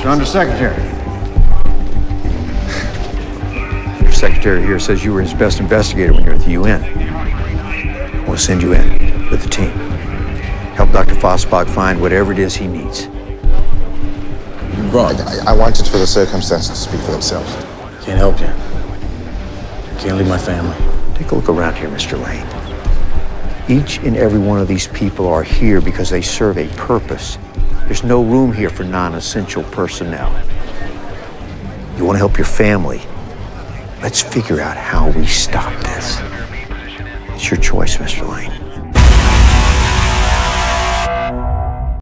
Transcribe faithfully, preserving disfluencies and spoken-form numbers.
Mister Undersecretary. Your secretary here says you were his best investigator when you were at the U N. I want to send you in with the team. Help Doctor Fossbach find whatever it is he needs. Wrong. I, I wanted for the circumstances to speak for themselves. Can't help you. Can't leave my family. Take a look around here, Mister Lane. Each and every one of these people are here because they serve a purpose. There's no room here for non-essential personnel. You want to help your family? Let's figure out how we stop this. It's your choice, Mister Lane.